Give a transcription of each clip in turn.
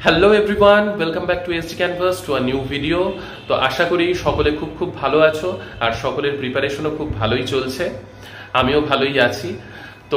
Hello everyone, welcome back to SD canvas to a new video. তো আশা করি সকলে খুব ভালো আছো আর সকলের প্রিপারেশনও খুব ভালোই চলছে। আমিও ভালোই আছি। তো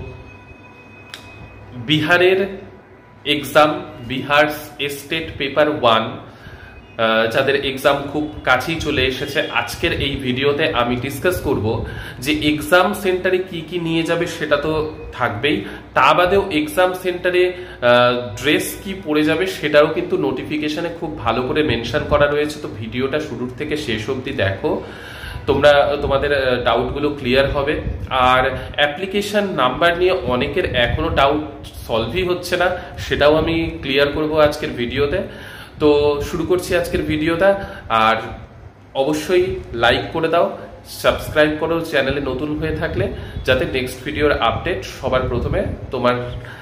বিহারের এক্সাম, বিহার স্টেট পেপার 1, যাদের এক্সাম খুব কাছেই চলে এসেছে, আজকের এই ভিডিওতে আমি ডিসকাস করব যে এক্সাম সেন্টারে কি কি নিয়ে যাবে সেটা তো থাকবেই, তা বাদেও এক্সাম সেন্টারে ড্রেস কি পরে যাবে সেটাও কিন্তু নোটিফিকেশনে খুব ভালো করে মেনশন করা রয়েছে। তো ভিডিওটা শুরুর থেকে শেষ অবধি দেখো, তোমাদের ডাউটগুলো ক্লিয়ার হবে। আর অ্যাপ্লিকেশন নাম্বার নিয়ে অনেকের এখনো ডাউট সলভই হচ্ছে না, সেটাও আমি ক্লিয়ার করব আজকের ভিডিওতে। তো শুরু করছি আজকের ভিডিওটা। আর অবশ্যই লাইক করে দাও, সাবস্ক্রাইব করো চ্যানেলে নতুন হয়ে থাকলে, যাতে নেক্সট ভিডিওর আপডেট সবার প্রথমে তোমার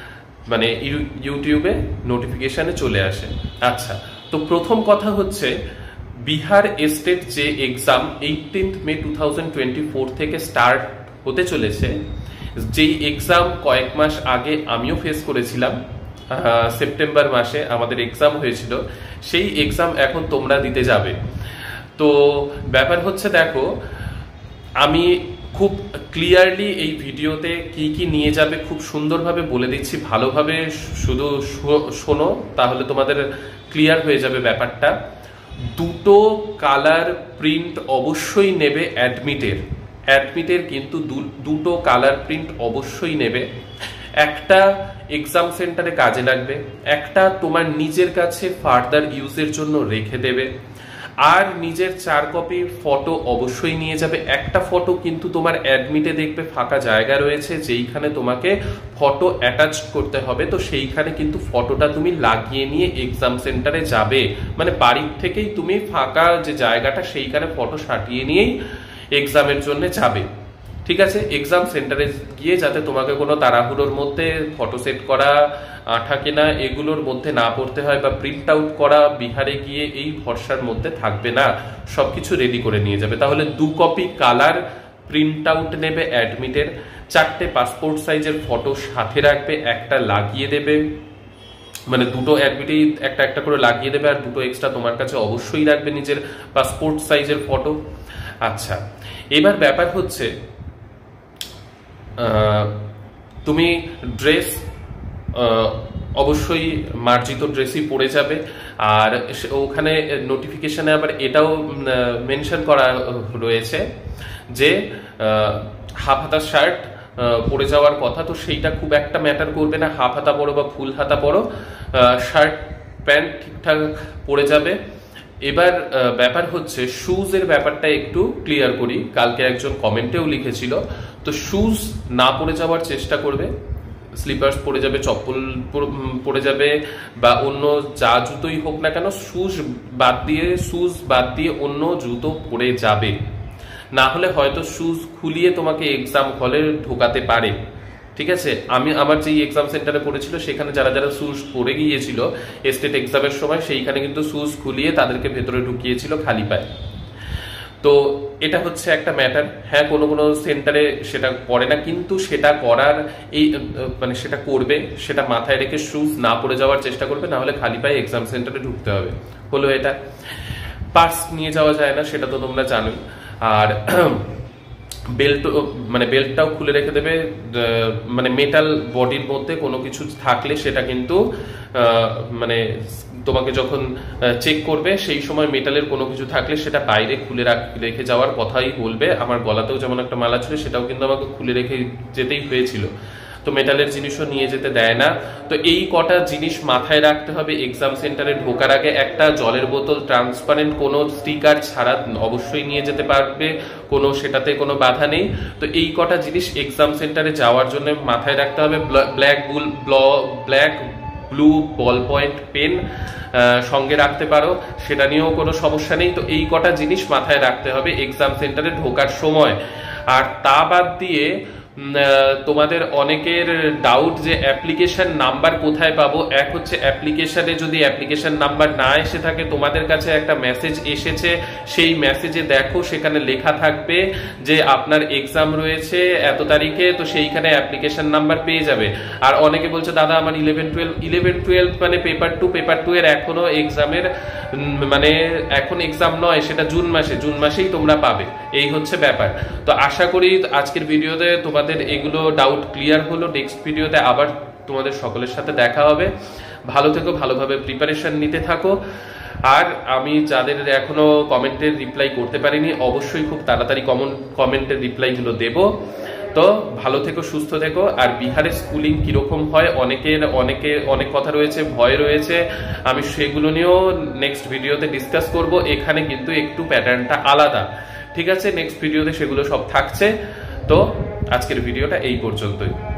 ইউটিউবে নোটিফিকেশনে চলে আসে। আচ্ছা, তো প্রথম কথা হচ্ছে বিহার স্টেট যে এক্সাম 18 মে 2024 থেকে স্টার্ট হতে চলেছে, যেই এক্সাম কয়েক মাস আগে আমিও ফেস করেছিলাম। সেপ্টেম্বর মাসে আমাদের এক্সাম হয়েছিল, সেই এক্সাম এখন তোমরা দিতে যাবে। তো ব্যাপার হচ্ছে, দেখো আমি খুব ক্লিয়ারলি এই ভিডিওতে কি কি নিয়ে যাবে খুব সুন্দরভাবে বলে দিচ্ছি, ভালোভাবে শুধু শোনো, তাহলে তোমাদের ক্লিয়ার হয়ে যাবে ব্যাপারটা। দুটো কালার প্রিন্ট অবশ্যই নেবে অ্যাডমিটের কিন্তু দুটো কালার প্রিন্ট অবশ্যই নেবে। একটা এক্সাম সেন্টারে কাজে লাগবে, একটা তোমার নিজের কাছে ফার্দার ইউজের জন্য রেখে দেবে। আর নিজের 4 কপি ফটো অবশ্যই নিয়ে যাবে। একটা ফটো কিন্তু তোমার অ্যাডমিটে দেখবে ফাঁকা জায়গা রয়েছে, যেইখানে তোমাকে ফটো অ্যাটাচ করতে হবে। তো সেইখানে কিন্তু ফটোটা তুমি লাগিয়ে নিয়ে এক্সাম সেন্টারে যাবে, মানে বাড়ির থেকেই তুমি ফাঁকা যে জায়গাটা সেইখানে ফটো সাটিয়ে নিয়েই এক্সামের জন্য যাবে। ঠিক আছে, এক্সাম সেন্টারে গিয়ে যাতে তোমাকে কোনো তাড়াহুড়োর মধ্যে ফটো সেট করা, আঠা কেনা এগুলোর মধ্যে না পড়তে হয়, বা প্রিন্ট আউট করা বিহারে গিয়ে এই ভরসার মধ্যে থাকবে না, সবকিছু রেডি করে নিয়ে যাবে। তাহলে 2 কপি কালার প্রিন্ট আউট নেবে অ্যাডমিটের, 4টে পাসপোর্ট সাইজের ফটো সাথে রাখবে, একটা লাগিয়ে দেবে, মানে দুটো অ্যাডমিটেই একটা একটা করে লাগিয়ে দেবে, আর দুটো এক্সট্রা তোমার কাছে অবশ্যই রাখবে নিজের পাসপোর্ট সাইজের ফটো। আচ্ছা, এবার ব্যাপার হচ্ছে তুমি ড্রেস অবশ্যই মার্জিত ড্রেসই পরে যাবে। আর ওখানে নোটিফিকেশনে আবার এটাও মেনশন করা রয়েছে যে হাফ হাতা শার্ট পরে যাওয়ার কথা। তো সেইটা খুব একটা ম্যাটার করবে না, হাফ হাতা পরো বা ফুল হাতা পরো, শার্ট প্যান্ট ঠিকঠাক পরে যাবে। এবার ব্যাপার হচ্ছে শুজের ব্যাপারটা একটু ক্লিয়ার করি, কালকে একজন কমেন্টেও লিখেছিল। তো শুজ না পরে যাওয়ার চেষ্টা করবে, স্লিপার্স পরে যাবে, চপ্পল পরে যাবে, বা অন্য যা জুতোই হোক না কেন শুজ বাদ দিয়ে অন্য জুতো পরে যাবে। না হলে হয়তো শুজ খুলিয়ে তোমাকে এক্সাম হলে ঢোকাতে পারে। ঠিক আছে, আমার যেই এক্সাম সেন্টারে পড়েছিল সেখানে যারা যারা শুজ পরে গিয়েছিল স্টেট এক্সামের সময়, সেইখানে কিন্তু শুজ খুলিয়ে তাদেরকে ভেতরে ঢুকিয়েছিল খালি পায়ে। তো এটা হচ্ছে একটা ম্যাটার। হ্যাঁ, কোনো কোনো সেন্টারে সেটা করে না, কিন্তু সেটা করার সেটা করবে, সেটা মাথায় রেখে শুজ না পরে যাওয়ার চেষ্টা করবে, না হলে খালি পায়ে এক্সাম সেন্টারে ঢুকতে হবে। হলো এটা। পার্স নিয়ে যাওয়া যায় না, সেটা তো তোমরা জানোই। আর বেল্টটাও খুলে রেখে দেবে, মেটাল বডির মধ্যে কোনো কিছু থাকলে সেটা কিন্তু তোমাকে যখন চেক করবে সেই সময় মেটালের কোনো কিছু থাকলে সেটা বাইরে খুলে রেখে যাওয়ার কথাই বলবে। আমার গলাতেও যেমন একটা মালা ছিল, সেটাও কিন্তু আমাকে খুলে রেখে যেতেই হয়েছিল। তো মেটালের জিনিসও নিয়ে যেতে দেয় না। তো এই কটা জিনিস মাথায় রাখতে হবে। এক্সাম সেন্টারে ঢোকার আগে একটা জলের বোতল ট্রান্সপারেন্ট কোনো স্টিকার ছাড়া অবশ্যই নিয়ে যেতে পারবে, সেটাতে কোনো বাধা নেই। তো এই কটা জিনিস এক্সাম সেন্টারে যাওয়ার জন্য মাথায় রাখতে হবে। Black blue ball point pen সঙ্গে রাখতে পারো, সেটা নিয়েও কোনো সমস্যা নেই। তো এই কটা জিনিস মাথায় রাখতে হবে এক্সাম সেন্টারে ঢোকার সময়। আর তা বাদ দিয়ে তোমাদের অনেকের ডাউট যে অ্যাপ্লিকেশন নাম্বার কোথায় পাবো। এক হচ্ছে অ্যাপ্লিকেশনে যদি অ্যাপ্লিকেশন নাম্বার না এসে থাকে, তোমাদের কাছে একটা মেসেজ এসেছে, সেই মেসেজে দেখো সেখানে লেখা থাকবে যে আপনার এক্সাম রয়েছে এত তারিখে, তো সেইখানে অ্যাপ্লিকেশন নাম্বার পেয়ে যাবে। আর অনেকে বলছে দাদা আমার 11-12 মানে পেপার 2 এর এখনো এক্সামের মানে এখন এক্সাম নয়, সেটা জুন মাসেই তোমরা পাবে। এই হচ্ছে ব্যাপার। তো আশা করি আজকের ভিডিওতে তোমাদের এগুলো ডাউট ক্লিয়ার হলো। নেক্সট ভিডিওতে আবার তোমাদের সকলের সাথে দেখা হবে। ভালো থেকো, ভালোভাবে প্রিপারেশন নিতে থাকো। আর আমি যাদের এখনো কমেন্টের রিপ্লাই করতে পারিনি, অবশ্যই খুব তাড়াতাড়ি কমেন্টের রিপ্লাইগুলো দেব। তো ভালো থেকো, সুস্থ থেকো। আর বিহারের স্কুলিং কিরকম হয় অনেক কথা রয়েছে, ভয় রয়েছে, আমি সেগুলো নিয়েও নেক্সট ভিডিওতে ডিসকাস করব। এখানে কিন্তু একটু প্যাটার্নটা আলাদা, ঠিক আছে? নেক্সট ভিডিওতে সেগুলো সব থাকছে। তো আজকের ভিডিওটা এই পর্যন্তই।